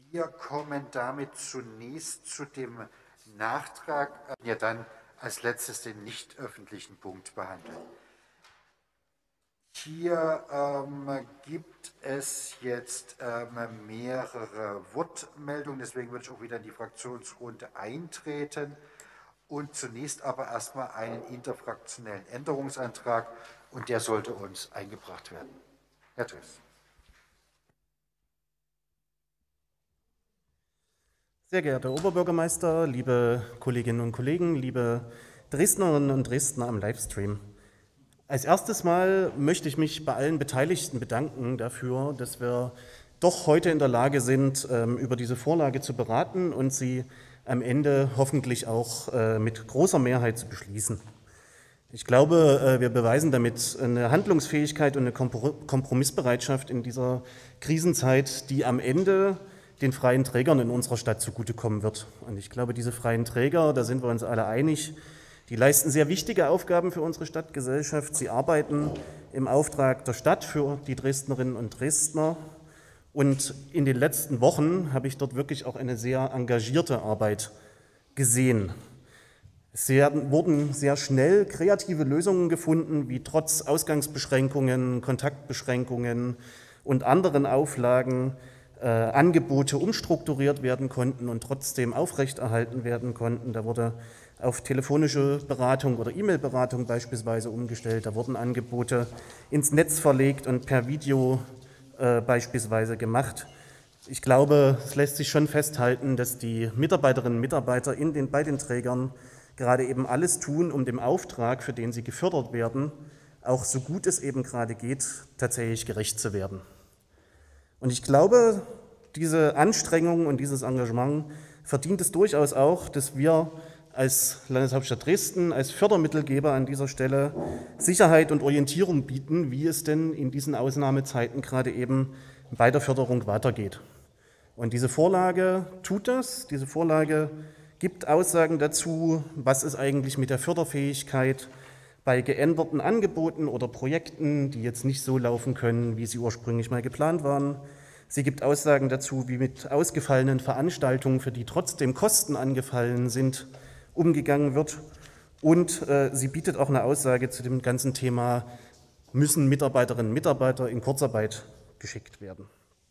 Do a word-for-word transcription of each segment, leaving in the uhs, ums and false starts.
Wir kommen damit zunächst zu dem Nachtrag, der dann als letztes den nicht öffentlichen Punkt behandelt. Hier ähm, gibt es jetzt ähm, mehrere Wortmeldungen, deswegen würde ich auch wieder in die Fraktionsrunde eintreten und zunächst aber erstmal einen interfraktionellen Änderungsantrag, und der sollte uns eingebracht werden. Herr Dres. Sehr geehrter Oberbürgermeister, liebe Kolleginnen und Kollegen, liebe Dresdnerinnen und Dresdner am Livestream. Als erstes Mal möchte ich mich bei allen Beteiligten bedanken dafür, dass wir doch heute in der Lage sind, über diese Vorlage zu beraten und sie am Ende hoffentlich auch mit großer Mehrheit zu beschließen. Ich glaube, wir beweisen damit eine Handlungsfähigkeit und eine Kompromissbereitschaft in dieser Krisenzeit, die am Ende den freien Trägern in unserer Stadt zugutekommen wird. Und ich glaube, diese freien Träger, da sind wir uns alle einig, die leisten sehr wichtige Aufgaben für unsere Stadtgesellschaft. Sie arbeiten im Auftrag der Stadt für die Dresdnerinnen und Dresdner. Und in den letzten Wochen habe ich dort wirklich auch eine sehr engagierte Arbeit gesehen. Es wurden sehr schnell kreative Lösungen gefunden, wie trotz Ausgangsbeschränkungen, Kontaktbeschränkungen und anderen Auflagen Äh, Angebote umstrukturiert werden konnten und trotzdem aufrechterhalten werden konnten. Da wurde auf telefonische Beratung oder E-Mail-Beratung beispielsweise umgestellt. Da wurden Angebote ins Netz verlegt und per Video äh, beispielsweise gemacht. Ich glaube, es lässt sich schon festhalten, dass die Mitarbeiterinnen und Mitarbeiter in den, bei den Trägern gerade eben alles tun, um dem Auftrag, für den sie gefördert werden, auch so gut es eben gerade geht, tatsächlich gerecht zu werden. Und ich glaube, diese Anstrengung und dieses Engagement verdient es durchaus auch, dass wir als Landeshauptstadt Dresden, als Fördermittelgeber an dieser Stelle Sicherheit und Orientierung bieten, wie es denn in diesen Ausnahmezeiten gerade eben bei der Förderung weitergeht. Und diese Vorlage tut das. Diese Vorlage gibt Aussagen dazu, was ist eigentlich mit der Förderfähigkeit bei geänderten Angeboten oder Projekten, die jetzt nicht so laufen können, wie sie ursprünglich mal geplant waren. Sie gibt Aussagen dazu, wie mit ausgefallenen Veranstaltungen, für die trotzdem Kosten angefallen sind, umgegangen wird. Und äh, sie bietet auch eine Aussage zu dem ganzen Thema, müssen Mitarbeiterinnen und Mitarbeiter in Kurzarbeit geschickt werden.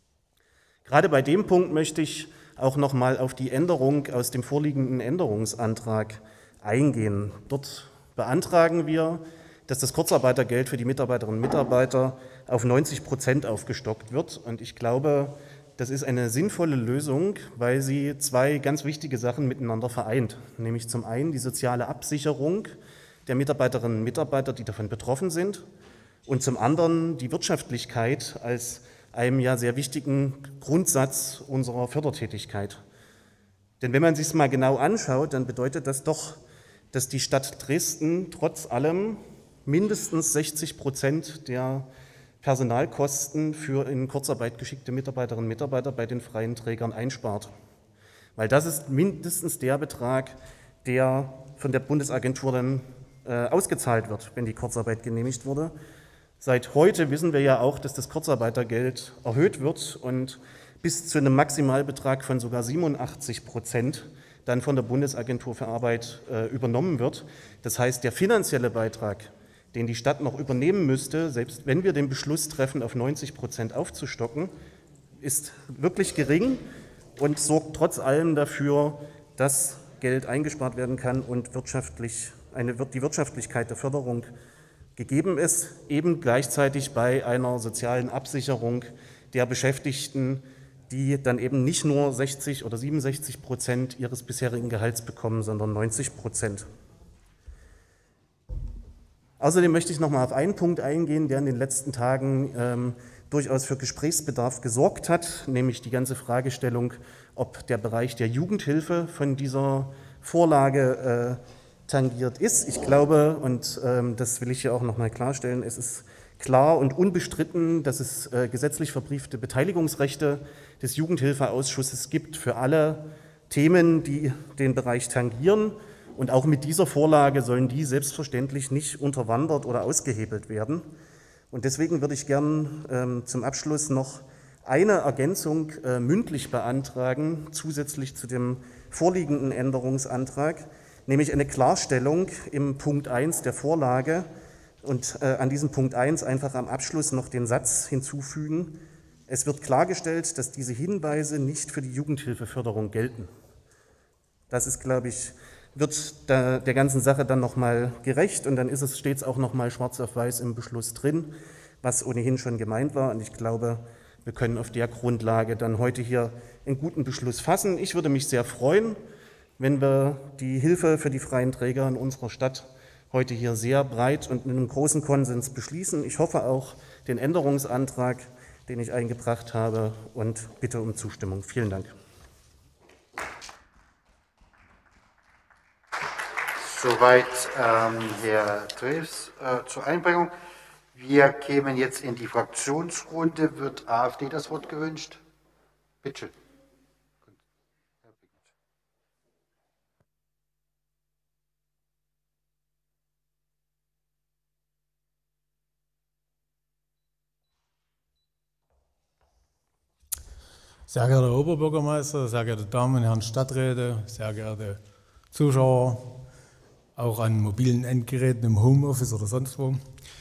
Gerade bei dem Punkt möchte ich auch noch mal auf die Änderung aus dem vorliegenden Änderungsantrag eingehen. Dort beantragen wir, dass das Kurzarbeitergeld für die Mitarbeiterinnen und Mitarbeiter auf neunzig Prozent aufgestockt wird. Und ich glaube, das ist eine sinnvolle Lösung, weil sie zwei ganz wichtige Sachen miteinander vereint. Nämlich zum einen die soziale Absicherung der Mitarbeiterinnen und Mitarbeiter, die davon betroffen sind, und zum anderen die Wirtschaftlichkeit als einem ja sehr wichtigen Grundsatz unserer Fördertätigkeit. Denn wenn man sich es mal genau anschaut, dann bedeutet das doch, dass die Stadt Dresden trotz allem mindestens sechzig Prozent der Personalkosten für in Kurzarbeit geschickte Mitarbeiterinnen und Mitarbeiter bei den freien Trägern einspart. Weil das ist mindestens der Betrag, der von der Bundesagentur dann äh, ausgezahlt wird, wenn die Kurzarbeit genehmigt wurde. Seit heute wissen wir ja auch, dass das Kurzarbeitergeld erhöht wird und bis zu einem Maximalbetrag von sogar siebenundachtzig Prozent dann von der Bundesagentur für Arbeit äh, übernommen wird. Das heißt, der finanzielle Beitrag, den die Stadt noch übernehmen müsste, selbst wenn wir den Beschluss treffen, auf neunzig Prozent aufzustocken, ist wirklich gering und sorgt trotz allem dafür, dass Geld eingespart werden kann und wirtschaftlich eine, die Wirtschaftlichkeit der Förderung gegeben ist, eben gleichzeitig bei einer sozialen Absicherung der Beschäftigten, die dann eben nicht nur sechzig oder siebenundsechzig Prozent ihres bisherigen Gehalts bekommen, sondern neunzig Prozent. Außerdem möchte ich noch mal auf einen Punkt eingehen, der in den letzten Tagen ähm, durchaus für Gesprächsbedarf gesorgt hat, nämlich die ganze Fragestellung, ob der Bereich der Jugendhilfe von dieser Vorlage äh, tangiert ist. Ich glaube, und ähm, das will ich hier auch noch mal klarstellen, es ist klar und unbestritten, dass es äh, gesetzlich verbriefte Beteiligungsrechte des Jugendhilfeausschusses gibt für alle Themen, die den Bereich tangieren. Und auch mit dieser Vorlage sollen die selbstverständlich nicht unterwandert oder ausgehebelt werden. Und deswegen würde ich gern ähm, zum Abschluss noch eine Ergänzung äh, mündlich beantragen, zusätzlich zu dem vorliegenden Änderungsantrag, nämlich eine Klarstellung im Punkt eins der Vorlage und äh, an diesem Punkt eins einfach am Abschluss noch den Satz hinzufügen: Es wird klargestellt, dass diese Hinweise nicht für die Jugendhilfeförderung gelten. Das ist, glaube ich, wird der, der ganzen Sache dann nochmal gerecht und dann ist es stets auch nochmal schwarz auf weiß im Beschluss drin, was ohnehin schon gemeint war. Und ich glaube, wir können auf der Grundlage dann heute hier einen guten Beschluss fassen. Ich würde mich sehr freuen, wenn wir die Hilfe für die freien Träger in unserer Stadt heute hier sehr breit und mit einem großen Konsens beschließen. Ich hoffe auch den Änderungsantrag, den ich eingebracht habe, und bitte um Zustimmung. Vielen Dank. Soweit ähm, Herr Drews äh, zur Einbringung. Wir kämen jetzt in die Fraktionsrunde. Wird A f D das Wort gewünscht? Bitte schön. Sehr geehrter Herr Oberbürgermeister, sehr geehrte Damen und Herren Stadträte, sehr geehrte Zuschauer, auch an mobilen Endgeräten im Homeoffice oder sonst wo.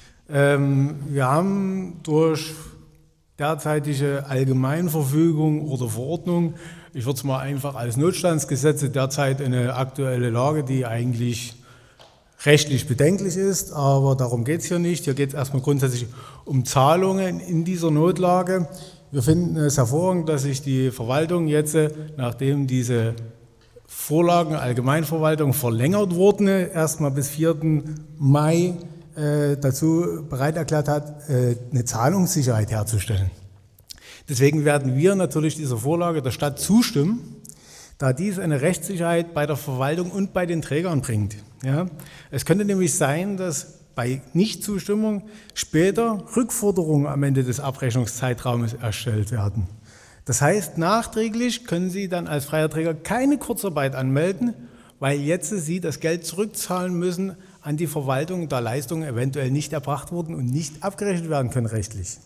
Ähm, wir haben durch derzeitige Allgemeinverfügung oder Verordnung, ich würde es mal einfach als Notstandsgesetze, derzeit eine aktuelle Lage, die eigentlich rechtlich bedenklich ist, aber darum geht es hier nicht. Hier geht es erstmal grundsätzlich um Zahlungen in dieser Notlage. Wir finden es hervorragend, dass sich die Verwaltung jetzt, nachdem diese Vorlagen Allgemeinverwaltung verlängert wurden, erstmal bis vierten Mai äh, dazu bereit erklärt hat, äh, eine Zahlungssicherheit herzustellen. Deswegen werden wir natürlich dieser Vorlage der Stadt zustimmen, da dies eine Rechtssicherheit bei der Verwaltung und bei den Trägern bringt. Ja? Es könnte nämlich sein, dass bei Nichtzustimmung später Rückforderungen am Ende des Abrechnungszeitraumes erstellt werden. Das heißt, nachträglich können Sie dann als freier Träger keine Kurzarbeit anmelden, weil jetzt Sie das Geld zurückzahlen müssen an die Verwaltung, da Leistungen eventuell nicht erbracht wurden und nicht abgerechnet werden können rechtlich.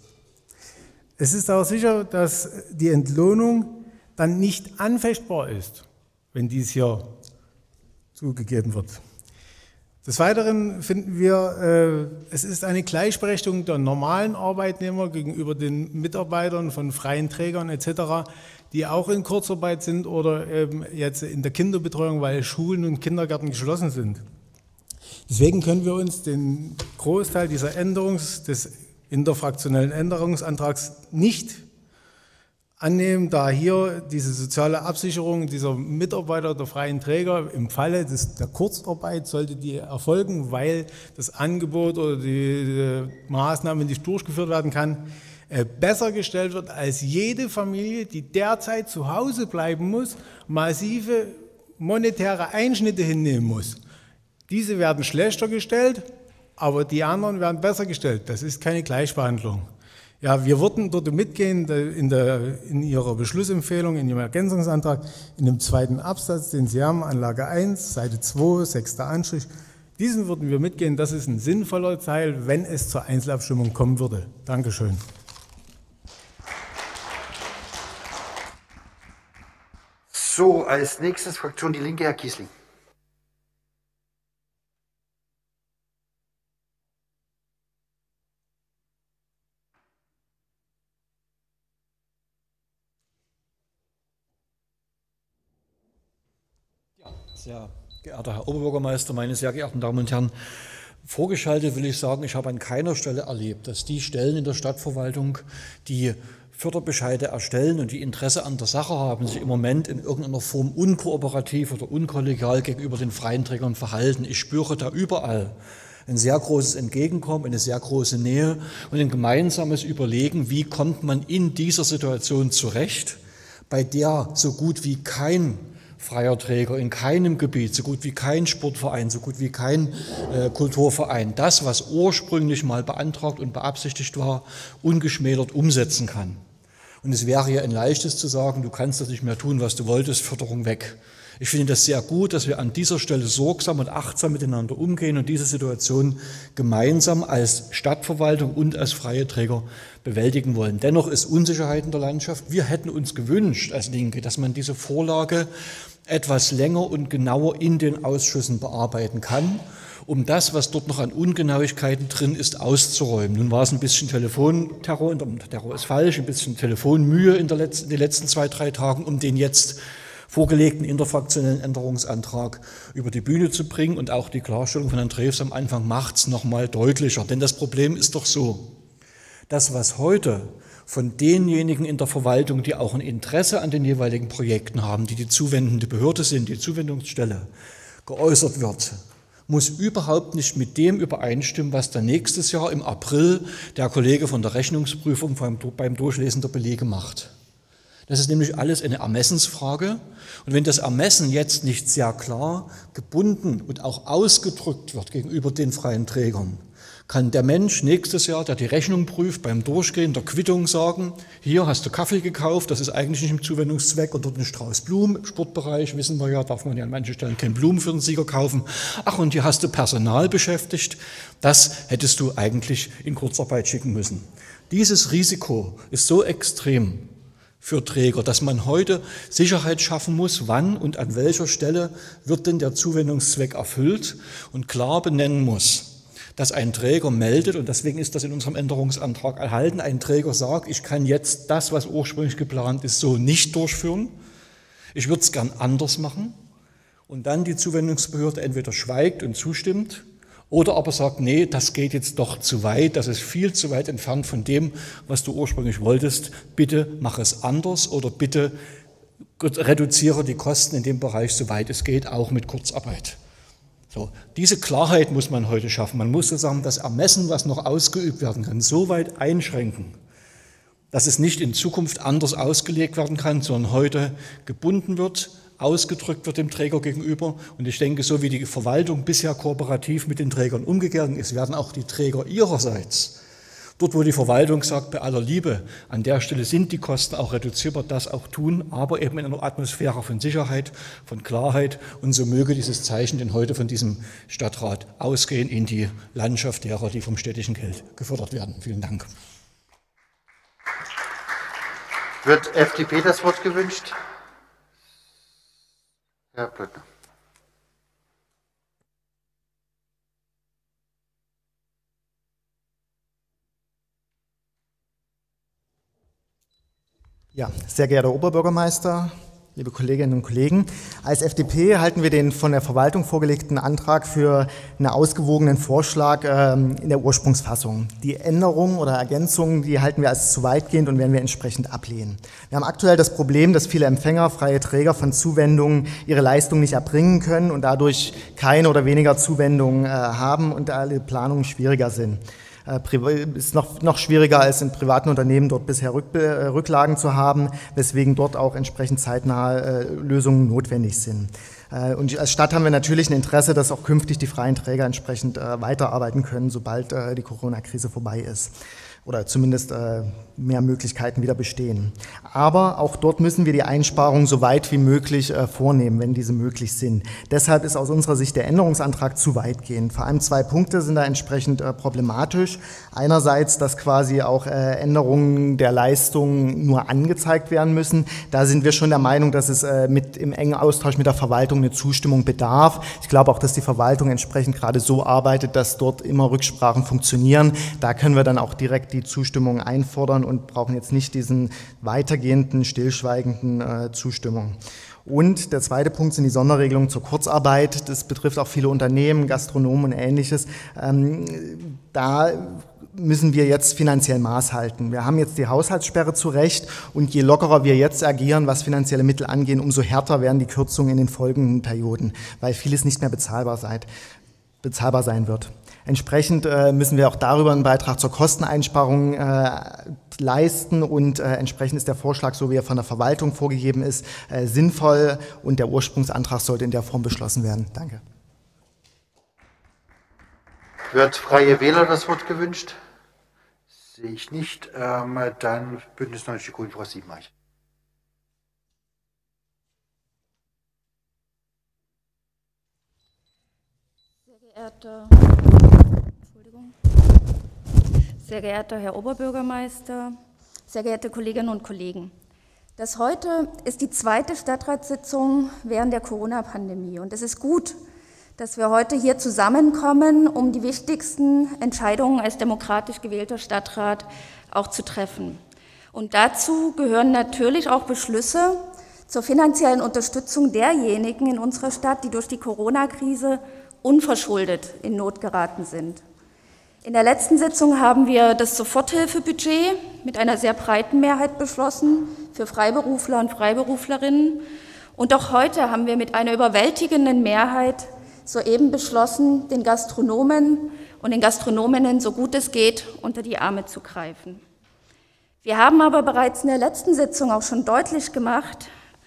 Es ist auch sicher, dass die Entlohnung dann nicht anfechtbar ist, wenn dies hier zugegeben wird. Des Weiteren finden wir, äh, es ist eine Gleichberechtigung der normalen Arbeitnehmer gegenüber den Mitarbeitern von freien Trägern et cetera, die auch in Kurzarbeit sind oder eben jetzt in der Kinderbetreuung, weil Schulen und Kindergärten geschlossen sind. Deswegen können wir uns den Großteil dieser Änderungs-, des interfraktionellen Änderungsantrags nicht annehmen, da hier diese soziale Absicherung dieser Mitarbeiter der freien Träger im Falle des, der Kurzarbeit sollte die erfolgen, weil das Angebot oder die, die Maßnahme nicht durchgeführt werden kann, äh, besser gestellt wird als jede Familie, die derzeit zu Hause bleiben muss, massive monetäre Einschnitte hinnehmen muss. Diese werden schlechter gestellt, aber die anderen werden besser gestellt. Das ist keine Gleichbehandlung. Ja, wir würden dort mitgehen in, der, in Ihrer Beschlussempfehlung, in Ihrem Ergänzungsantrag, in dem zweiten Absatz, den Sie haben, Anlage eins, Seite zwei, sechster Anstrich. Diesen würden wir mitgehen. Das ist ein sinnvoller Teil, wenn es zur Einzelabstimmung kommen würde. Dankeschön. So, als nächstes Fraktion Die Linke, Herr Kiesling. Sehr geehrter Herr Oberbürgermeister, meine sehr geehrten Damen und Herren, vorgeschaltet will ich sagen, ich habe an keiner Stelle erlebt, dass die Stellen in der Stadtverwaltung, die Förderbescheide erstellen und die Interesse an der Sache haben, sich im Moment in irgendeiner Form unkooperativ oder unkollegial gegenüber den freien Trägern verhalten. Ich spüre da überall ein sehr großes Entgegenkommen, eine sehr große Nähe und ein gemeinsames Überlegen, wie kommt man in dieser Situation zurecht, bei der so gut wie kein freier Träger in keinem Gebiet, so gut wie kein Sportverein, so gut wie kein äh, Kulturverein, das, was ursprünglich mal beantragt und beabsichtigt war, ungeschmälert umsetzen kann. Und es wäre ja ein leichtes zu sagen, du kannst das nicht mehr tun, was du wolltest, Förderung weg. Ich finde das sehr gut, dass wir an dieser Stelle sorgsam und achtsam miteinander umgehen und diese Situation gemeinsam als Stadtverwaltung und als freie Träger bewältigen wollen. Dennoch ist Unsicherheit in der Landschaft. Wir hätten uns gewünscht als Linke, dass man diese Vorlage etwas länger und genauer in den Ausschüssen bearbeiten kann, um das, was dort noch an Ungenauigkeiten drin ist, auszuräumen. Nun war es ein bisschen Telefonterror, Terror ist falsch, ein bisschen Telefonmühe in, der letzten, in den letzten zwei, drei Tagen, um den jetzt vorgelegten interfraktionellen Änderungsantrag über die Bühne zu bringen. Und auch die Klarstellung von Herrn Drews am Anfang macht es nochmal deutlicher. Denn das Problem ist doch so, das, was heute von denjenigen in der Verwaltung, die auch ein Interesse an den jeweiligen Projekten haben, die die zuwendende Behörde sind, die Zuwendungsstelle, geäußert wird, muss überhaupt nicht mit dem übereinstimmen, was dann nächstes Jahr im April der Kollege von der Rechnungsprüfung beim, beim Durchlesen der Belege macht. Das ist nämlich alles eine Ermessensfrage. Und wenn das Ermessen jetzt nicht sehr klar gebunden und auch ausgedrückt wird gegenüber den freien Trägern, kann der Mensch nächstes Jahr, der die Rechnung prüft, beim Durchgehen der Quittung sagen, hier hast du Kaffee gekauft, das ist eigentlich nicht im Zuwendungszweck, und dort ein Strauß Blumen. Im Sportbereich, wissen wir ja, darf man ja an manchen Stellen keine Blumen für den Sieger kaufen. Ach, und hier hast du Personal beschäftigt, das hättest du eigentlich in Kurzarbeit schicken müssen. Dieses Risiko ist so extrem für Träger, dass man heute Sicherheit schaffen muss, wann und an welcher Stelle wird denn der Zuwendungszweck erfüllt und klar benennen muss, dass ein Träger meldet, und deswegen ist das in unserem Änderungsantrag erhalten, ein Träger sagt, ich kann jetzt das, was ursprünglich geplant ist, so nicht durchführen, ich würde es gern anders machen, und dann die Zuwendungsbehörde entweder schweigt und zustimmt oder aber sagt, nee, das geht jetzt doch zu weit, das ist viel zu weit entfernt von dem, was du ursprünglich wolltest, bitte mach es anders oder bitte reduziere die Kosten in dem Bereich, soweit es geht, auch mit Kurzarbeit. So, diese Klarheit muss man heute schaffen. Man muss sozusagen das Ermessen, was noch ausgeübt werden kann, so weit einschränken, dass es nicht in Zukunft anders ausgelegt werden kann, sondern heute gebunden wird, ausgedrückt wird dem Träger gegenüber. Und ich denke, so wie die Verwaltung bisher kooperativ mit den Trägern umgegangen ist, werden auch die Träger ihrerseits, dort wo die Verwaltung sagt, bei aller Liebe, an der Stelle sind die Kosten auch reduzierbar, das auch tun, aber eben in einer Atmosphäre von Sicherheit, von Klarheit, und so möge dieses Zeichen denn heute von diesem Stadtrat ausgehen in die Landschaft derer, die vom städtischen Geld gefördert werden. Vielen Dank. Wird F D P das Wort gewünscht? Herr Plöttner. Ja, sehr geehrter Oberbürgermeister, liebe Kolleginnen und Kollegen, als F D P halten wir den von der Verwaltung vorgelegten Antrag für einen ausgewogenen Vorschlag ähm, in der Ursprungsfassung. Die Änderungen oder Ergänzungen, die halten wir als zu weitgehend und werden wir entsprechend ablehnen. Wir haben aktuell das Problem, dass viele Empfänger, freie Träger von Zuwendungen ihre Leistung nicht erbringen können und dadurch keine oder weniger Zuwendungen äh, haben und alle Planungen schwieriger sind. Ist noch, noch schwieriger als in privaten Unternehmen, dort bisher Rück, äh, Rücklagen zu haben, weswegen dort auch entsprechend zeitnahe äh, Lösungen notwendig sind. Äh, und als Stadt haben wir natürlich ein Interesse, dass auch künftig die freien Träger entsprechend äh, weiterarbeiten können, sobald äh, die Corona-Krise vorbei ist. Oder zumindest äh, mehr Möglichkeiten wieder bestehen. Aber auch dort müssen wir die Einsparungen so weit wie möglich äh, vornehmen, wenn diese möglich sind. Deshalb ist aus unserer Sicht der Änderungsantrag zu weitgehend. Vor allem zwei Punkte sind da entsprechend äh, problematisch. Einerseits, dass quasi auch äh, Änderungen der Leistung nur angezeigt werden müssen. Da sind wir schon der Meinung, dass es äh, mit im engen Austausch mit der Verwaltung eine Zustimmung bedarf. Ich glaube auch, dass die Verwaltung entsprechend gerade so arbeitet, dass dort immer Rücksprachen funktionieren. Da können wir dann auch direkt die Zustimmung einfordern und brauchen jetzt nicht diesen weitergehenden, stillschweigenden äh, Zustimmung. Und der zweite Punkt sind die Sonderregelungen zur Kurzarbeit. Das betrifft auch viele Unternehmen, Gastronomen und Ähnliches. Ähm, da müssen wir jetzt finanziell Maß halten. Wir haben jetzt die Haushaltssperre zu Recht und je lockerer wir jetzt agieren, was finanzielle Mittel angeht, umso härter werden die Kürzungen in den folgenden Perioden, weil vieles nicht mehr bezahlbar sein, bezahlbar sein wird. Entsprechend äh, müssen wir auch darüber einen Beitrag zur Kosteneinsparung äh, leisten und äh, entsprechend ist der Vorschlag, so wie er von der Verwaltung vorgegeben ist, äh, sinnvoll und der Ursprungsantrag sollte in der Form beschlossen werden. Danke. Wird Freie Wähler das Wort gewünscht? Sehe ich nicht. Ähm, dann Bündnis neunzig Die Grünen, Frau Siebenreich. Sehr geehrter, Entschuldigung. Sehr geehrter Herr Oberbürgermeister, sehr geehrte Kolleginnen und Kollegen. Das heute ist die zweite Stadtratssitzung während der Corona-Pandemie und es ist gut, dass wir heute hier zusammenkommen, um die wichtigsten Entscheidungen als demokratisch gewählter Stadtrat auch zu treffen. Und dazu gehören natürlich auch Beschlüsse zur finanziellen Unterstützung derjenigen in unserer Stadt, die durch die Corona-Krise unverschuldet in Not geraten sind. In der letzten Sitzung haben wir das Soforthilfebudget mit einer sehr breiten Mehrheit beschlossen für Freiberufler und Freiberuflerinnen. Und auch heute haben wir mit einer überwältigenden Mehrheit soeben beschlossen, den Gastronomen und den Gastronominnen, so gut es geht, unter die Arme zu greifen. Wir haben aber bereits in der letzten Sitzung auch schon deutlich gemacht,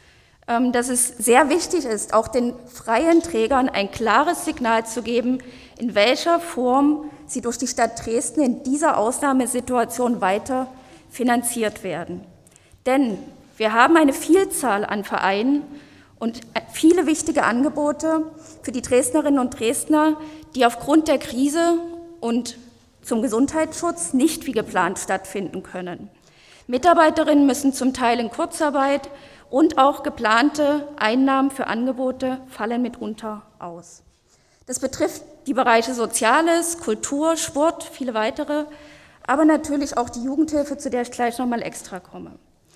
dass es sehr wichtig ist, auch den freien Trägern ein klares Signal zu geben, in welcher Form sie durch die Stadt Dresden in dieser Ausnahmesituation weiter finanziert werden. Denn wir haben eine Vielzahl an Vereinen und viele wichtige Angebote für die Dresdnerinnen und Dresdner, die aufgrund der Krise und zum Gesundheitsschutz nicht wie geplant stattfinden können. Mitarbeiterinnen müssen zum Teil in Kurzarbeit und auch geplante Einnahmen für Angebote fallen mitunter aus. Das betrifft die Bereiche Soziales, Kultur, Sport, viele weitere, aber natürlich auch die Jugendhilfe, zu der ich gleich nochmal extra komme.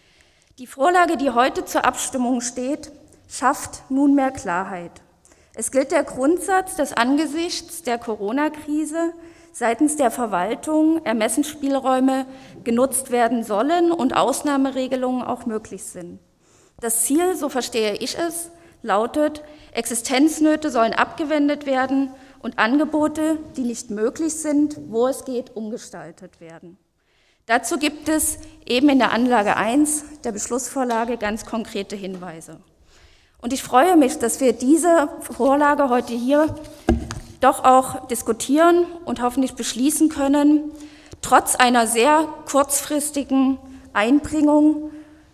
Die Vorlage, die heute zur Abstimmung steht, schafft nunmehr Klarheit. Es gilt der Grundsatz, dass angesichts der Corona-Krise seitens der Verwaltung Ermessensspielräume genutzt werden sollen und Ausnahmeregelungen auch möglich sind. Das Ziel, so verstehe ich es, lautet, Existenznöte sollen abgewendet werden und Angebote, die nicht möglich sind, wo es geht, umgestaltet werden. Dazu gibt es eben in der Anlage eins der Beschlussvorlage ganz konkrete Hinweise. Und ich freue mich, dass wir diese Vorlage heute hier doch auch diskutieren und hoffentlich beschließen können, trotz einer sehr kurzfristigen Einbringung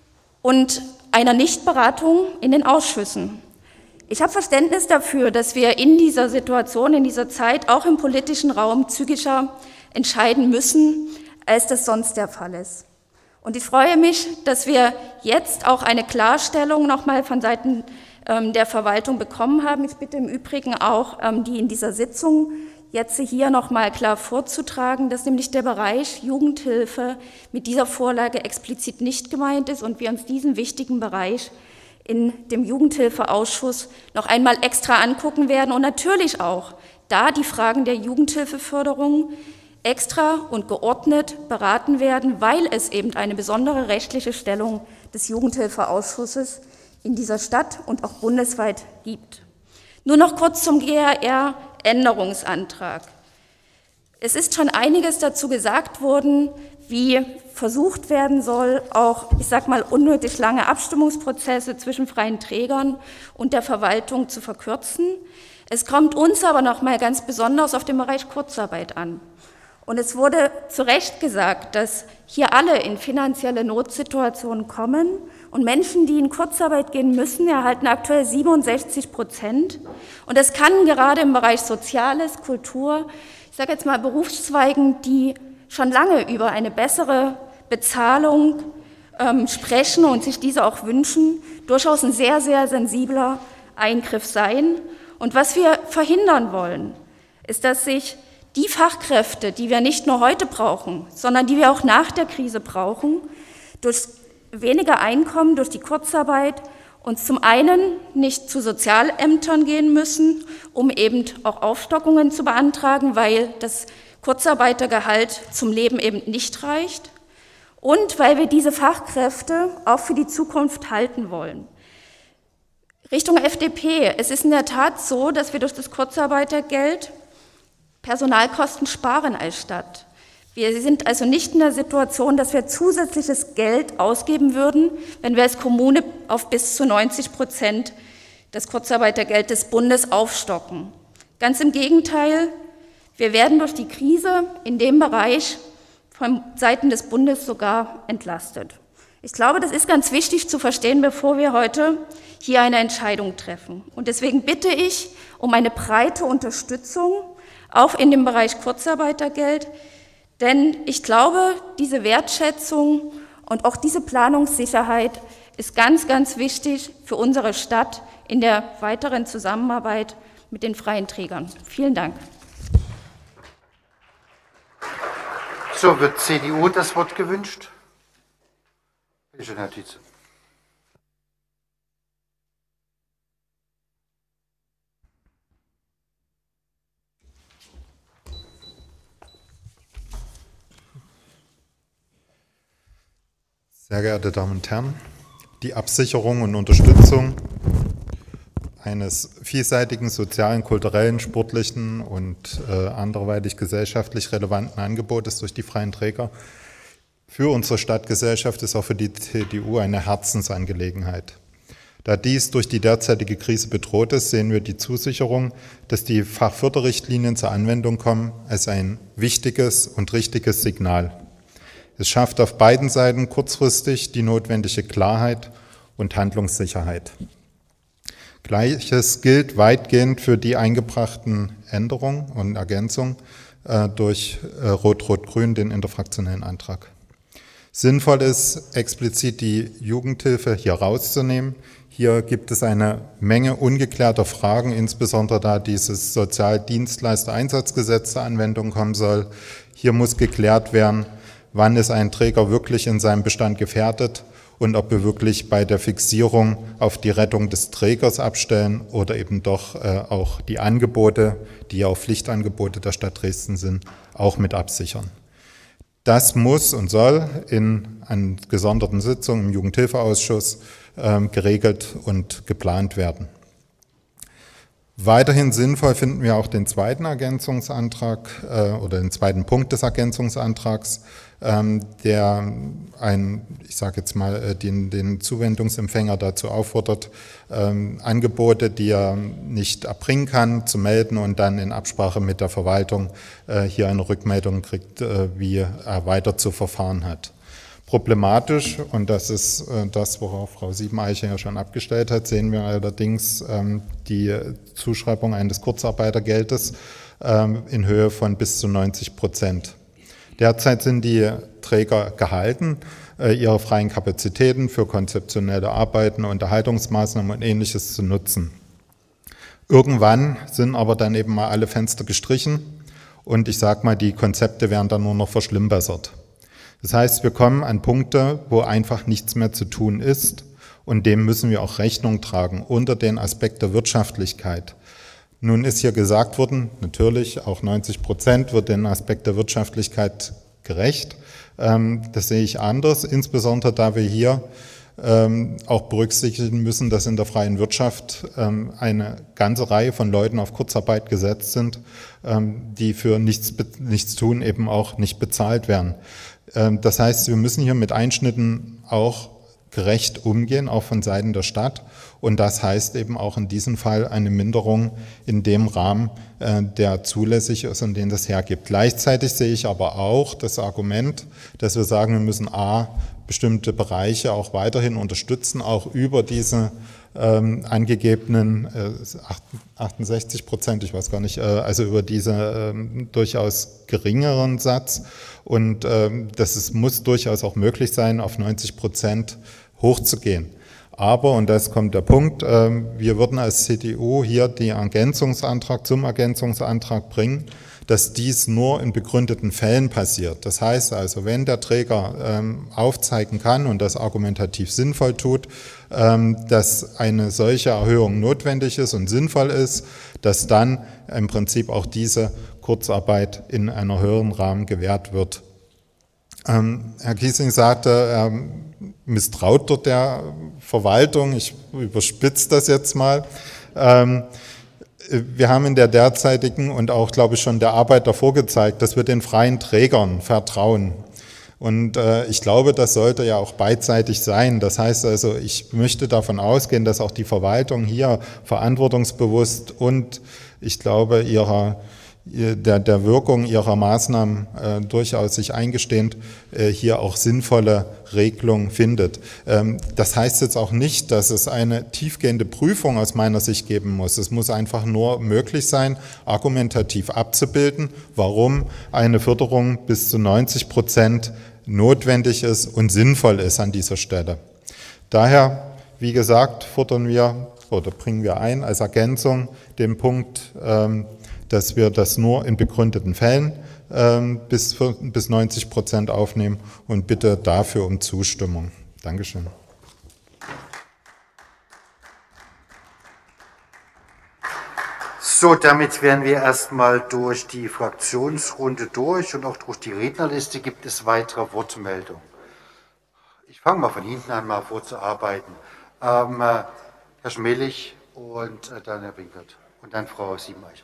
und einer Nichtberatung in den Ausschüssen. Ich habe Verständnis dafür, dass wir in dieser Situation, in dieser Zeit auch im politischen Raum zügiger entscheiden müssen, als das sonst der Fall ist. Und ich freue mich, dass wir jetzt auch eine Klarstellung nochmal von Seiten ähm, der Verwaltung bekommen haben. Ich bitte im Übrigen auch, ähm, die in dieser Sitzung jetzt hier nochmal klar vorzutragen, dass nämlich der Bereich Jugendhilfe mit dieser Vorlage explizit nicht gemeint ist und wir uns diesen wichtigen Bereich in dem Jugendhilfeausschuss noch einmal extra angucken werden und natürlich auch da die Fragen der Jugendhilfeförderung extra und geordnet beraten werden, weil es eben eine besondere rechtliche Stellung des Jugendhilfeausschusses in dieser Stadt und auch bundesweit gibt. Nur noch kurz zum G R R-Änderungsantrag. Es ist schon einiges dazu gesagt worden, wie versucht werden soll, auch, ich sag mal, unnötig lange Abstimmungsprozesse zwischen freien Trägern und der Verwaltung zu verkürzen. Es kommt uns aber noch mal ganz besonders auf den Bereich Kurzarbeit an. Und es wurde zu Recht gesagt, dass hier alle in finanzielle Notsituationen kommen und Menschen, die in Kurzarbeit gehen müssen, erhalten aktuell siebenundsechzig Prozent. Und das kann gerade im Bereich Soziales, Kultur, ich sage jetzt mal Berufszweigen, die schon lange über eine bessere Bezahlung ähm, sprechen und sich diese auch wünschen, durchaus ein sehr, sehr sensibler Eingriff sein. Und was wir verhindern wollen, ist, dass sich die Fachkräfte, die wir nicht nur heute brauchen, sondern die wir auch nach der Krise brauchen, durch weniger Einkommen, durch die Kurzarbeit uns zum einen nicht zu Sozialämtern gehen müssen, um eben auch Aufstockungen zu beantragen, weil das Kurzarbeitergehalt zum Leben eben nicht reicht und weil wir diese Fachkräfte auch für die Zukunft halten wollen. Richtung F D P, es ist in der Tat so, dass wir durch das Kurzarbeitergeld Personalkosten sparen als Stadt. Wir sind also nicht in der Situation, dass wir zusätzliches Geld ausgeben würden, wenn wir als Kommune auf bis zu neunzig Prozent das Kurzarbeitergeld des Bundes aufstocken. Ganz im Gegenteil, wir werden durch die Krise in dem Bereich von Seiten des Bundes sogar entlastet. Ich glaube, das ist ganz wichtig zu verstehen, bevor wir heute hier eine Entscheidung treffen. Und deswegen bitte ich um eine breite Unterstützung, auch in dem Bereich Kurzarbeitergeld, denn ich glaube, diese Wertschätzung und auch diese Planungssicherheit ist ganz, ganz wichtig für unsere Stadt in der weiteren Zusammenarbeit mit den freien Trägern. Vielen Dank. So, wird C D U das Wort gewünscht? Bitte schön, Herr Tietze. Sehr geehrte Damen und Herren, die Absicherung und Unterstützung eines vielseitigen sozialen, kulturellen, sportlichen und äh, anderweitig gesellschaftlich relevanten Angebotes durch die freien Träger für unsere Stadtgesellschaft ist auch für die C D U eine Herzensangelegenheit. Da dies durch die derzeitige Krise bedroht ist, sehen wir die Zusicherung, dass die Fachförderrichtlinien zur Anwendung kommen, als ein wichtiges und richtiges Signal. Es schafft auf beiden Seiten kurzfristig die notwendige Klarheit und Handlungssicherheit. Gleiches gilt weitgehend für die eingebrachten Änderungen und Ergänzungen äh, durch äh, Rot-Rot-Grün, den interfraktionellen Antrag. Sinnvoll ist, explizit die Jugendhilfe hier rauszunehmen. Hier gibt es eine Menge ungeklärter Fragen, insbesondere da dieses Sozialdienstleister-Einsatzgesetz zur Anwendung kommen soll. Hier muss geklärt werden, wann ist ein Träger wirklich in seinem Bestand gefährdet und ob wir wirklich bei der Fixierung auf die Rettung des Trägers abstellen oder eben doch äh, auch die Angebote, die ja auch Pflichtangebote der Stadt Dresden sind, auch mit absichern. Das muss und soll in einer gesonderten Sitzung im Jugendhilfeausschuss äh, geregelt und geplant werden. Weiterhin sinnvoll finden wir auch den zweiten Ergänzungsantrag äh, oder den zweiten Punkt des Ergänzungsantrags, ähm, der ein, ich sage jetzt mal, äh, den, den Zuwendungsempfänger dazu auffordert, ähm, Angebote, die er nicht erbringen kann, zu melden und dann in Absprache mit der Verwaltung äh, hier eine Rückmeldung kriegt, äh, wie er weiter zu verfahren hat. Problematisch, und das ist äh, das, worauf Frau Siebeneiche ja schon abgestellt hat, sehen wir allerdings ähm, die Zuschreibung eines Kurzarbeitergeldes ähm, in Höhe von bis zu neunzig Prozent. Derzeit sind die Träger gehalten, äh, ihre freien Kapazitäten für konzeptionelle Arbeiten, Unterhaltungsmaßnahmen und Ähnliches zu nutzen. Irgendwann sind aber dann eben mal alle Fenster gestrichen und ich sage mal, die Konzepte werden dann nur noch verschlimmbessert. Das heißt, wir kommen an Punkte, wo einfach nichts mehr zu tun ist und dem müssen wir auch Rechnung tragen unter den Aspekt der Wirtschaftlichkeit. Nun ist hier gesagt worden, natürlich auch neunzig Prozent wird den Aspekt der Wirtschaftlichkeit gerecht. Das sehe ich anders, insbesondere da wir hier auch berücksichtigen müssen, dass in der freien Wirtschaft eine ganze Reihe von Leuten auf Kurzarbeit gesetzt sind, die für nichts, nichts tun eben auch nicht bezahlt werden. Das heißt, wir müssen hier mit Einschnitten auch gerecht umgehen, auch von Seiten der Stadt. Und das heißt eben auch in diesem Fall eine Minderung in dem Rahmen, der zulässig ist und den das hergibt. Gleichzeitig sehe ich aber auch das Argument, dass wir sagen, wir müssen a, bestimmte Bereiche auch weiterhin unterstützen, auch über diese ähm, angegebenen äh, achtundsechzig Prozent, ich weiß gar nicht, äh, also über diese äh, durchaus geringeren Satz. Und ähm, das ist, muss durchaus auch möglich sein, auf neunzig Prozent hochzugehen. Aber, und das kommt der Punkt, äh, wir würden als C D U hier den Ergänzungsantrag zum Ergänzungsantrag bringen, dass dies nur in begründeten Fällen passiert. Das heißt also, wenn der Träger ähm, aufzeigen kann und das argumentativ sinnvoll tut, ähm, dass eine solche Erhöhung notwendig ist und sinnvoll ist, dass dann im Prinzip auch diese Kurzarbeit in einer höheren Rahmen gewährt wird. Ähm, Herr Kiesling sagte, er misstraut dort der Verwaltung. Ich überspitze das jetzt mal. Ähm, Wir haben in der derzeitigen und auch, glaube ich, schon der Arbeit davor gezeigt, dass wir den freien Trägern vertrauen. Und äh, ich glaube, das sollte ja auch beidseitig sein. Das heißt also, ich möchte davon ausgehen, dass auch die Verwaltung hier verantwortungsbewusst und ich glaube, ihrer, der, der Wirkung ihrer Maßnahmen äh, durchaus sich eingestehend äh, hier auch sinnvolle Regelungen findet. Ähm, das heißt jetzt auch nicht, dass es eine tiefgehende Prüfung aus meiner Sicht geben muss. Es muss einfach nur möglich sein, argumentativ abzubilden, warum eine Förderung bis zu neunzig Prozent notwendig ist und sinnvoll ist an dieser Stelle. Daher, wie gesagt, fordern wir oder bringen wir ein als Ergänzung den Punkt, ähm, dass wir das nur in begründeten Fällen ähm, bis, bis neunzig Prozent aufnehmen und bitte dafür um Zustimmung. Dankeschön. So, damit wären wir erstmal durch die Fraktionsrunde durch und auch durch die Rednerliste. Gibt es weitere Wortmeldungen? Ich fange mal von hinten an, mal vorzuarbeiten. Ähm, äh, Herr Schmelich und äh, dann Herr Winkert und dann Frau Siebeneicher.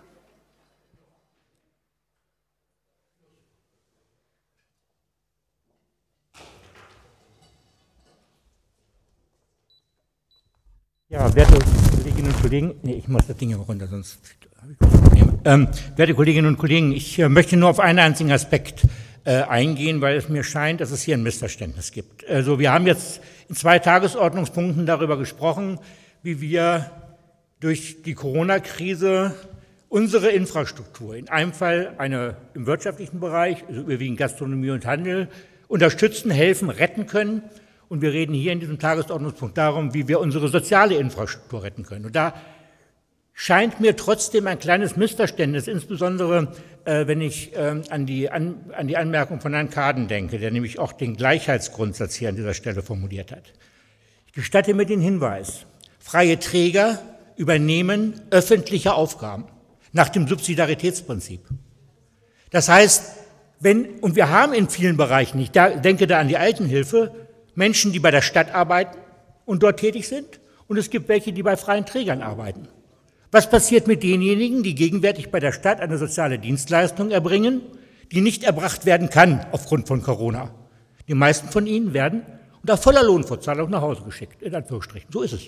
Ja, werte Kolleginnen und Kollegen, nee, ich muss das Ding hier runter, sonst habe ich Probleme. Ähm, werte Kolleginnen und Kollegen, ich äh, möchte nur auf einen einzigen Aspekt äh, eingehen, weil es mir scheint, dass es hier ein Missverständnis gibt. Also wir haben jetzt in zwei Tagesordnungspunkten darüber gesprochen, wie wir durch die Corona-Krise unsere Infrastruktur, in einem Fall eine im wirtschaftlichen Bereich, also überwiegend Gastronomie und Handel, unterstützen, helfen, retten können. Und wir reden hier in diesem Tagesordnungspunkt darum, wie wir unsere soziale Infrastruktur retten können. Und da scheint mir trotzdem ein kleines Missverständnis, insbesondere äh, wenn ich äh, an, die an, an die Anmerkung von Herrn Kaden denke, der nämlich auch den Gleichheitsgrundsatz hier an dieser Stelle formuliert hat. Ich gestatte mir den Hinweis, freie Träger übernehmen öffentliche Aufgaben nach dem Subsidiaritätsprinzip. Das heißt, wenn, und wir haben in vielen Bereichen, ich da, denke da an die Altenhilfe, Menschen, die bei der Stadt arbeiten und dort tätig sind, und es gibt welche, die bei freien Trägern arbeiten. Was passiert mit denjenigen, die gegenwärtig bei der Stadt eine soziale Dienstleistung erbringen, die nicht erbracht werden kann aufgrund von Corona? Die meisten von ihnen werden unter voller Lohnfortzahlung nach Hause geschickt, in Anführungsstrichen. So ist es.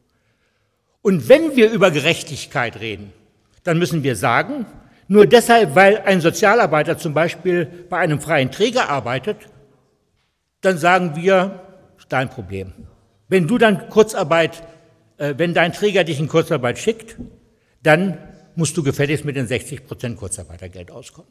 Und wenn wir über Gerechtigkeit reden, dann müssen wir sagen, nur deshalb, weil ein Sozialarbeiter zum Beispiel bei einem freien Träger arbeitet, dann sagen wir, ist dein Problem. Wenn du dann Kurzarbeit, äh, wenn dein Träger dich in Kurzarbeit schickt, dann musst du gefälligst mit den sechzig Prozent Kurzarbeitergeld auskommen.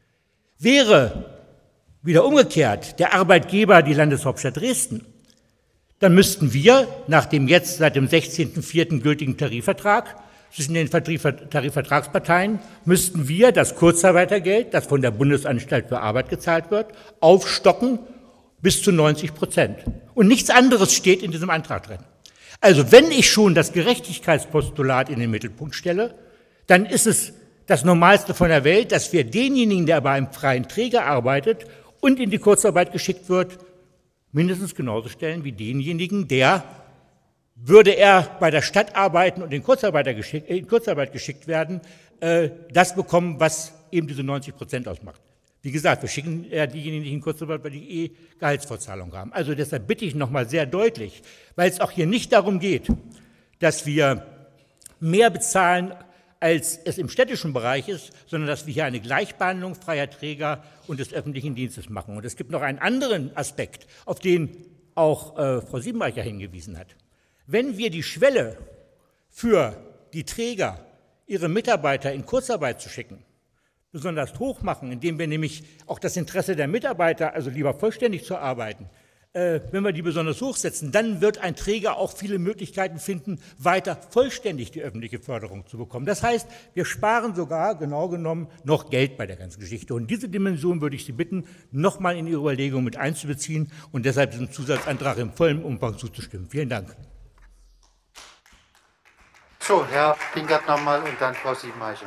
Wäre wieder umgekehrt der Arbeitgeber die Landeshauptstadt Dresden, dann müssten wir nach dem jetzt seit dem sechzehnten vierten gültigen Tarifvertrag zwischen den Tarifvertragsparteien, müssten wir das Kurzarbeitergeld, das von der Bundesanstalt für Arbeit gezahlt wird, aufstocken bis zu neunzig Prozent. Und nichts anderes steht in diesem Antrag drin. Also wenn ich schon das Gerechtigkeitspostulat in den Mittelpunkt stelle, dann ist es das Normalste von der Welt, dass wir denjenigen, der bei einem freien Träger arbeitet und in die Kurzarbeit geschickt wird, mindestens genauso stellen wie denjenigen, der, würde er bei der Stadt arbeiten und in Kurzarbeit geschickt, in Kurzarbeit geschickt werden, äh, das bekommen, was eben diese neunzig Prozent ausmacht. Wie gesagt, wir schicken ja diejenigen, die in Kurzarbeit, weil die eh Gehaltsvorzahlung haben. Also deshalb bitte ich nochmal sehr deutlich, weil es auch hier nicht darum geht, dass wir mehr bezahlen, als es im städtischen Bereich ist, sondern dass wir hier eine Gleichbehandlung freier Träger und des öffentlichen Dienstes machen. Und es gibt noch einen anderen Aspekt, auf den auch äh, Frau Siebeneicher hingewiesen hat. Wenn wir die Schwelle für die Träger, ihre Mitarbeiter in Kurzarbeit zu schicken, besonders hoch machen, indem wir nämlich auch das Interesse der Mitarbeiter, also lieber vollständig zu arbeiten, äh, wenn wir die besonders hochsetzen, dann wird ein Träger auch viele Möglichkeiten finden, weiter vollständig die öffentliche Förderung zu bekommen. Das heißt, wir sparen sogar, genau genommen, noch Geld bei der ganzen Geschichte. Und diese Dimension würde ich Sie bitten, nochmal in Ihre Überlegungen mit einzubeziehen und deshalb diesem Zusatzantrag im vollen Umfang zuzustimmen. Vielen Dank. So, Herr Pinkert nochmal und dann Frau Siebeneicher.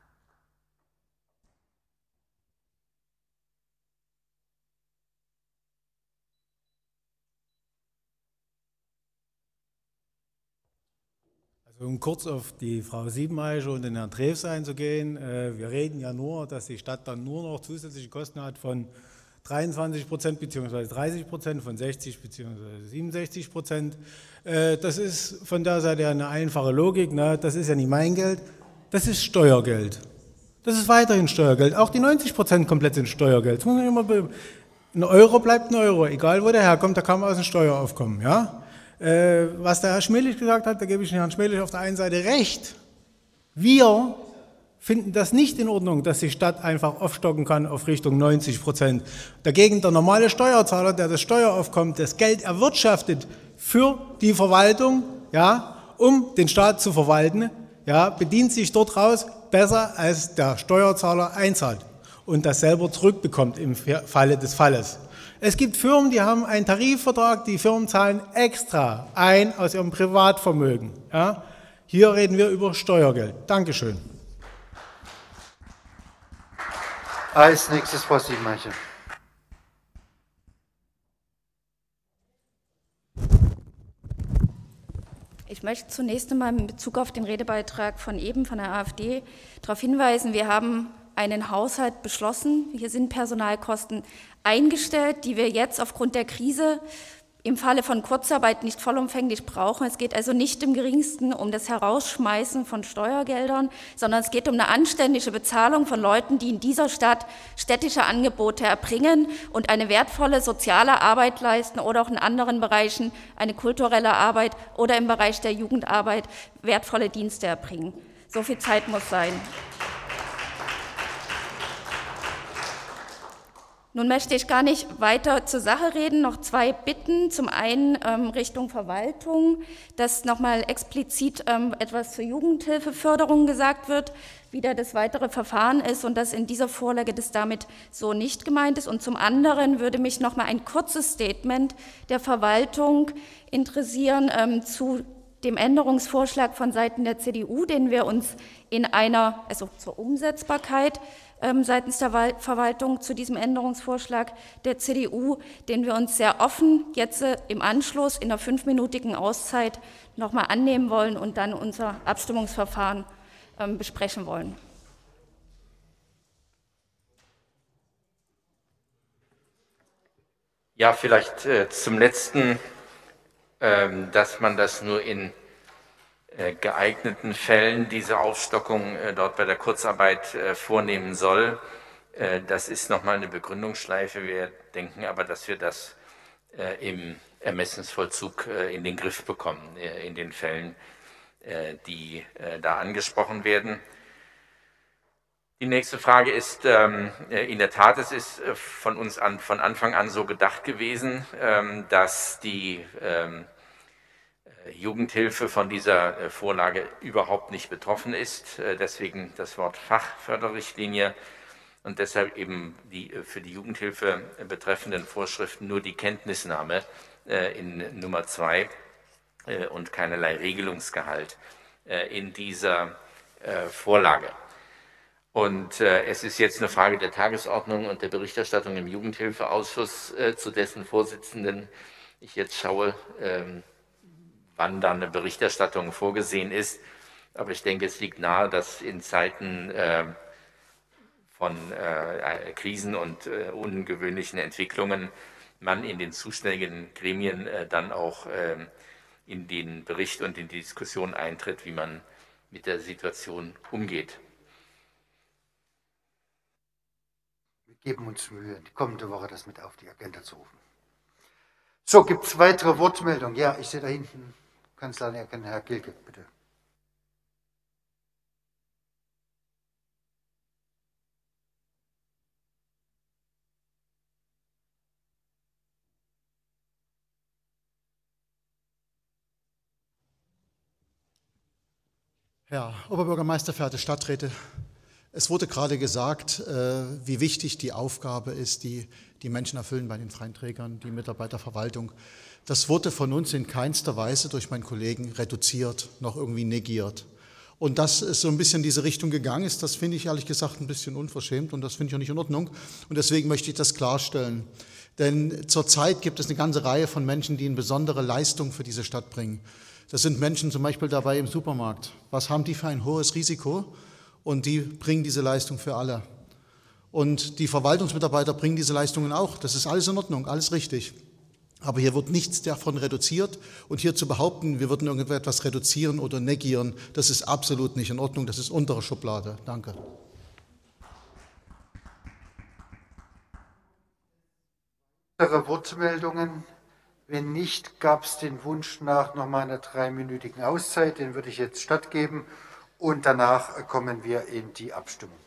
Also um kurz auf die Frau Siebeneicher und den Herrn Treves einzugehen, äh, wir reden ja nur, dass die Stadt dann nur noch zusätzliche Kosten hat von dreiundzwanzig Prozent bzw. dreißig Prozent, von sechzig bzw. siebenundsechzig Prozent. Äh, das ist von der Seite eine einfache Logik, ne? Das ist ja nicht mein Geld, das ist Steuergeld. Das ist weiterhin Steuergeld. Auch die neunzig Prozent komplett sind Steuergeld. Das muss man immer be ein Euro bleibt ein Euro, egal wo der herkommt, der kann aus dem Steueraufkommen. Ja? Äh, was der Herr Schmelich gesagt hat, da gebe ich dem Herrn Schmelich auf der einen Seite recht. Wir finden das nicht in Ordnung, dass die Stadt einfach aufstocken kann auf Richtung neunzig Prozent. Dagegen der normale Steuerzahler, der das Steueraufkommen, das Geld erwirtschaftet für die Verwaltung, ja, um den Staat zu verwalten, ja, bedient sich dort raus besser, als der Steuerzahler einzahlt und das selber zurückbekommt im Falle des Falles. Es gibt Firmen, die haben einen Tarifvertrag, die Firmen zahlen extra ein aus ihrem Privatvermögen. Ja. Hier reden wir über Steuergeld. Dankeschön. Als nächstes Frau Siebenmeiche. Ich möchte zunächst einmal in Bezug auf den Redebeitrag von eben von der AfD darauf hinweisen, wir haben einen Haushalt beschlossen. Hier sind Personalkosten eingestellt, die wir jetzt aufgrund der Krise im Falle von Kurzarbeit nicht vollumfänglich brauchen. Es geht also nicht im geringsten um das Herausschmeißen von Steuergeldern, sondern es geht um eine anständige Bezahlung von Leuten, die in dieser Stadt städtische Angebote erbringen und eine wertvolle soziale Arbeit leisten oder auch in anderen Bereichen eine kulturelle Arbeit oder im Bereich der Jugendarbeit wertvolle Dienste erbringen. So viel Zeit muss sein. Nun möchte ich gar nicht weiter zur Sache reden, noch zwei Bitten. Zum einen ähm, Richtung Verwaltung, dass nochmal explizit ähm, etwas zur Jugendhilfeförderung gesagt wird, wie da das weitere Verfahren ist und dass in dieser Vorlage das damit so nicht gemeint ist. Und zum anderen würde mich nochmal ein kurzes Statement der Verwaltung interessieren ähm, zu dem Änderungsvorschlag von Seiten der C D U, den wir uns in einer, also zur Umsetzbarkeit ähm, seitens der Wal- Verwaltung zu diesem Änderungsvorschlag der C D U, den wir uns sehr offen jetzt äh, im Anschluss in einer fünfminütigen Auszeit nochmal annehmen wollen und dann unser Abstimmungsverfahren ähm, besprechen wollen. Ja, vielleicht äh, zum Letzten, ähm, dass man das nur in äh, geeigneten Fällen, diese Aufstockung äh, dort bei der Kurzarbeit äh, vornehmen soll. Äh, das ist nochmal eine Begründungsschleife. Wir denken aber, dass wir das äh, im Ermessensvollzug äh, in den Griff bekommen, äh, in den Fällen, äh, die äh, da angesprochen werden. Die nächste Frage ist, ähm, in der Tat, es ist von uns an, von Anfang an so gedacht gewesen, ähm, dass die ähm, Jugendhilfe von dieser äh, Vorlage überhaupt nicht betroffen ist. Äh, deswegen das Wort Fachförderrichtlinie und deshalb eben die äh, für die Jugendhilfe äh, betreffenden Vorschriften nur die Kenntnisnahme äh, in Nummer zwei äh, und keinerlei Regelungsgehalt äh, in dieser äh, Vorlage. Und äh, es ist jetzt eine Frage der Tagesordnung und der Berichterstattung im Jugendhilfeausschuss, äh, zu dessen Vorsitzenden ich jetzt schaue, ähm, wann dann eine Berichterstattung vorgesehen ist. Aber ich denke, es liegt nahe, dass in Zeiten äh, von äh, Krisen und äh, ungewöhnlichen Entwicklungen man in den zuständigen Gremien äh, dann auch äh, in den Bericht und in die Diskussion eintritt, wie man mit der Situation umgeht. Wir geben uns Mühe, die kommende Woche das mit auf die Agenda zu rufen. So, gibt es weitere Wortmeldungen? Ja, ich sehe da hinten Kanzler, Herr Gilke, bitte. Herr Oberbürgermeister, verehrte Stadträte, es wurde gerade gesagt, wie wichtig die Aufgabe ist, die die Menschen erfüllen bei den freien Trägern, die Mitarbeiterverwaltung. Das wurde von uns in keinster Weise durch meinen Kollegen reduziert, noch irgendwie negiert. Und dass es so ein bisschen in diese Richtung gegangen ist, das finde ich ehrlich gesagt ein bisschen unverschämt und das finde ich auch nicht in Ordnung. Und deswegen möchte ich das klarstellen. Denn zurzeit gibt es eine ganze Reihe von Menschen, die eine besondere Leistung für diese Stadt bringen. Das sind Menschen zum Beispiel dabei im Supermarkt. Was haben die für ein hohes Risiko? Und die bringen diese Leistung für alle. Und die Verwaltungsmitarbeiter bringen diese Leistungen auch. Das ist alles in Ordnung, alles richtig. Aber hier wird nichts davon reduziert. Und hier zu behaupten, wir würden irgendetwas reduzieren oder negieren, das ist absolut nicht in Ordnung. Das ist untere Schublade. Danke. Weitere Wortmeldungen? Wenn nicht, gab es den Wunsch nach nochmal einer dreiminütigen Auszeit. Den würde ich jetzt stattgeben und danach kommen wir in die Abstimmung.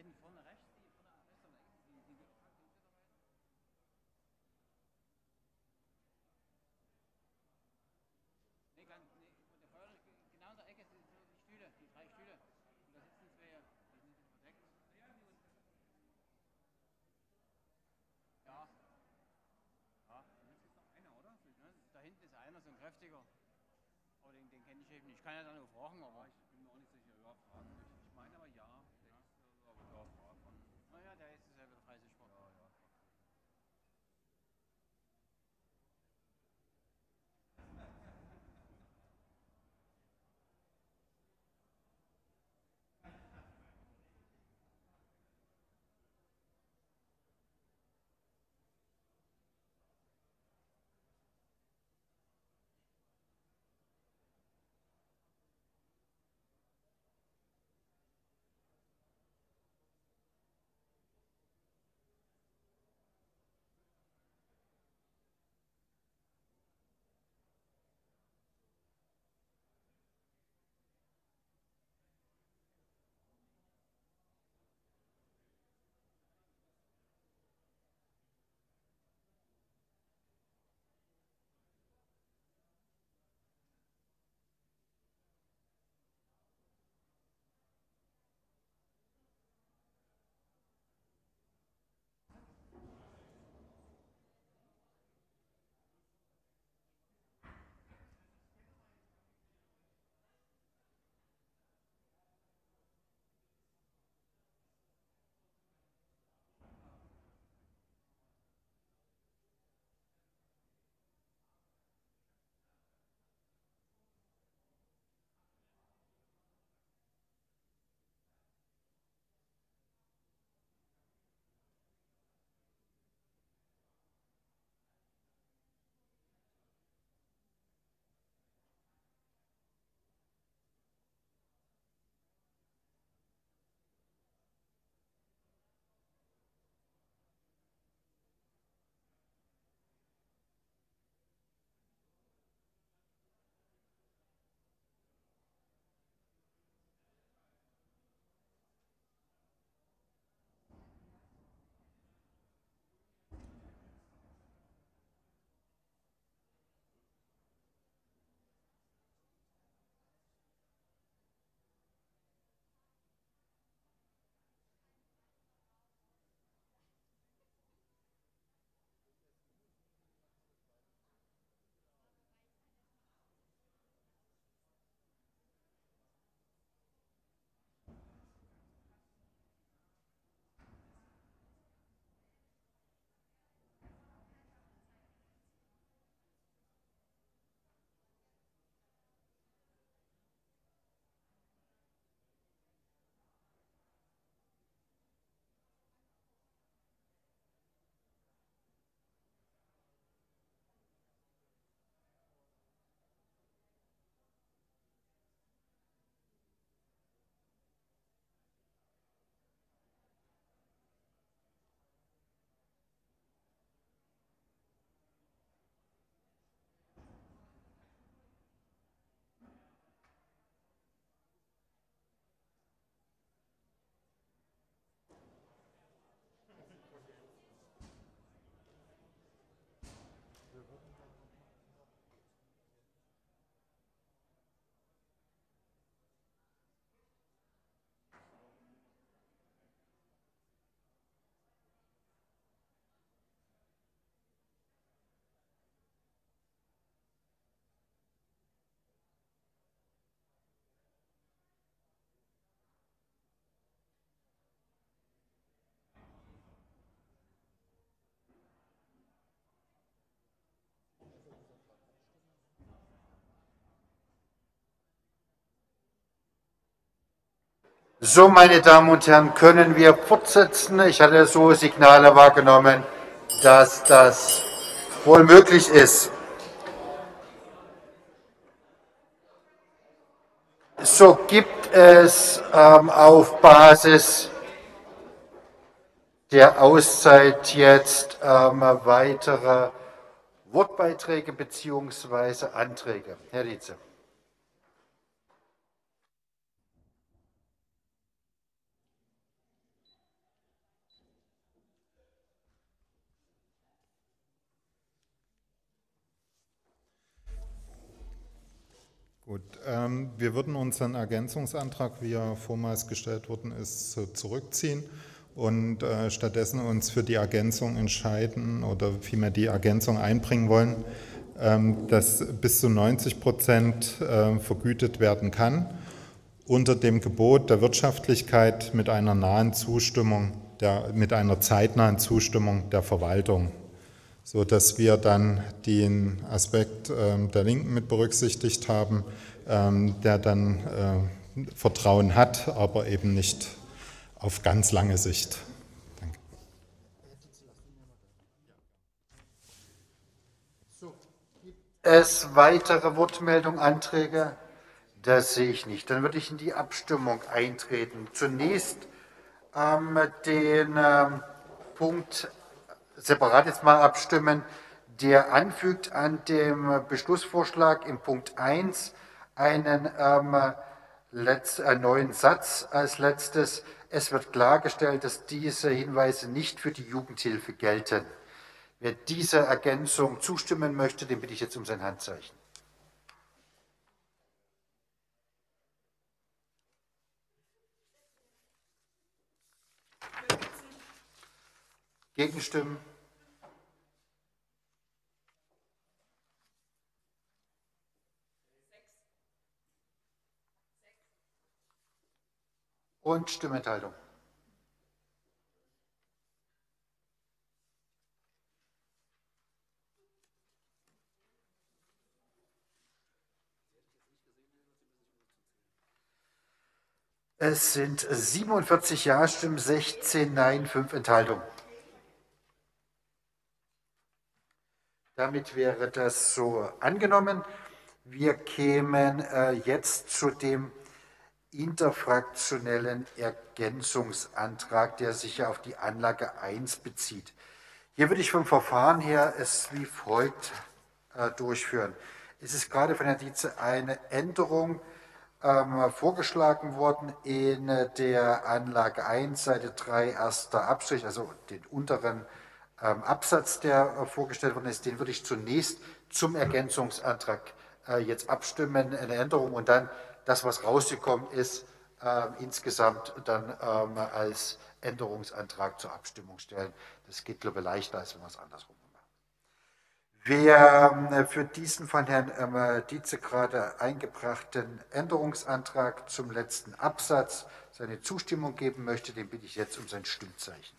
beiden vorne rechts, die von der rechts und links, die, die, die nee, ganz, nee, der Feuer, genau in der Ecke sind so die Stühle, die drei Stühle. Und da sitzen zwei, die sind nicht verdeckt. Ja. Ja, jetzt ist noch einer, oder? Da hinten ist einer, so ein kräftiger. Aber den, den kenne ich eben nicht. Ich kann ja dann nur fragen, aber ich bin mir auch nicht sicher. Ja, fragen. Ich, ich meine aber ja. Ja. Aber ja, fragen. Naja, der ist ja wieder dreißig Sport. Ja, ja. So, meine Damen und Herren, können wir fortsetzen? Ich hatte so Signale wahrgenommen, dass das wohl möglich ist. So, gibt es ähm, auf Basis der Auszeit jetzt ähm, weitere Wortbeiträge bzw. Anträge? Herr Lietze. Gut, ähm, wir würden unseren Ergänzungsantrag, wie er vormals gestellt worden ist, so zurückziehen und äh, stattdessen uns für die Ergänzung entscheiden oder vielmehr die Ergänzung einbringen wollen, ähm, dass bis zu neunzig Prozent äh, vergütet werden kann, unter dem Gebot der Wirtschaftlichkeit mit einer nahen Zustimmung, der, mit einer zeitnahen Zustimmung der Verwaltung, so dass wir dann den Aspekt äh, der Linken mit berücksichtigt haben, ähm, der dann äh, Vertrauen hat, aber eben nicht auf ganz lange Sicht. Danke. So, gibt es weitere Wortmeldungen, Anträge? Das sehe ich nicht. Dann würde ich in die Abstimmung eintreten. Zunächst ähm, den ähm, Punkt separat jetzt mal abstimmen, der anfügt an dem Beschlussvorschlag im Punkt eins einen ähm, letzt, einen neuen Satz als letztes. Es wird klargestellt, dass diese Hinweise nicht für die Jugendhilfe gelten. Wer dieser Ergänzung zustimmen möchte, den bitte ich jetzt um sein Handzeichen. Gegenstimmen? Und Stimmenthaltung? Es sind siebenundvierzig Ja-Stimmen, sechzehn Nein, fünf Enthaltungen. Damit wäre das so angenommen. Wir kämen äh, jetzt zu dem interfraktionellen Ergänzungsantrag, der sich ja auf die Anlage eins bezieht. Hier würde ich vom Verfahren her es wie folgt äh, durchführen. Es ist gerade von Herrn Dietze eine Änderung ähm, vorgeschlagen worden in der Anlage eins, Seite drei, erster Abstrich, also den unteren ähm, Absatz, der äh, vorgestellt worden ist. Den würde ich zunächst zum Ergänzungsantrag äh, jetzt abstimmen, eine Änderung, und dann das, was rausgekommen ist, äh, insgesamt dann ähm, als Änderungsantrag zur Abstimmung stellen. Das geht, glaube ich, leichter, als wenn wir es andersrum machen. Wer äh, für diesen von Herrn ähm, Dietze gerade eingebrachten Änderungsantrag zum letzten Absatz seine Zustimmung geben möchte, den bitte ich jetzt um sein Stimmzeichen.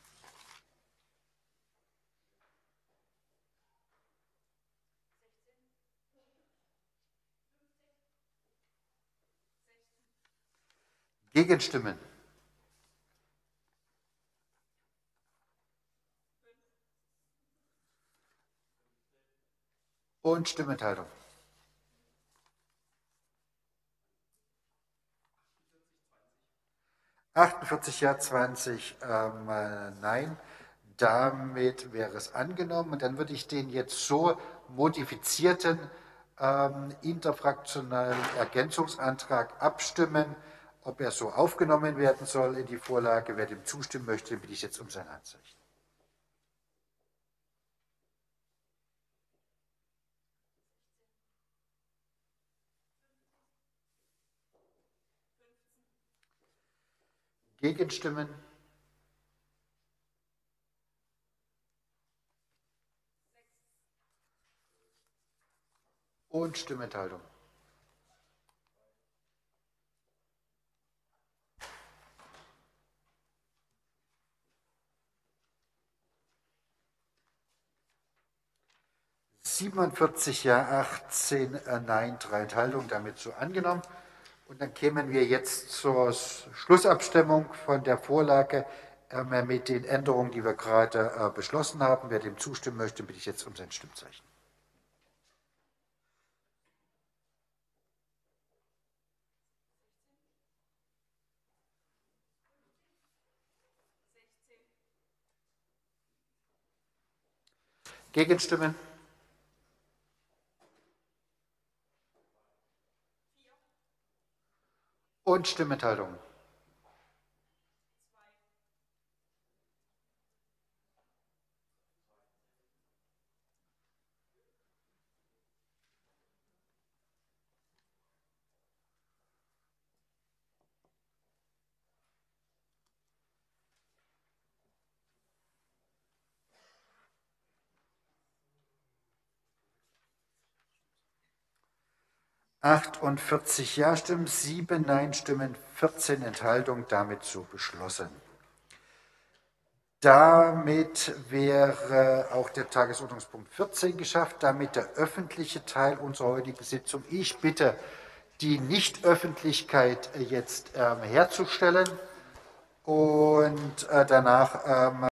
Gegenstimmen? Und Stimmenthaltung? achtundvierzig Ja, zwanzig ähm, Nein. Damit wäre es angenommen. Und dann würde ich den jetzt so modifizierten ähm, interfraktionalen Ergänzungsantrag abstimmen, ob er so aufgenommen werden soll in die Vorlage. Wer dem zustimmen möchte, bitte ich jetzt um sein Handzeichen. Gegenstimmen? Und Stimmenthaltung? siebenundvierzig Ja, achtzehn Nein, drei Enthaltungen, damit so angenommen. Und dann kämen wir jetzt zur Schlussabstimmung von der Vorlage äh, mit den Änderungen, die wir gerade äh, beschlossen haben. Wer dem zustimmen möchte, bitte ich jetzt um sein Stimmzeichen. Gegenstimmen? Und Stimmenthaltung? achtundvierzig Ja-Stimmen, sieben Nein-Stimmen, vierzehn Enthaltungen, damit so beschlossen. Damit wäre auch der Tagesordnungspunkt vierzehn geschafft, damit der öffentliche Teil unserer heutigen Sitzung. Ich bitte, die Nichtöffentlichkeit jetzt ähm, herzustellen und äh, danach ähm,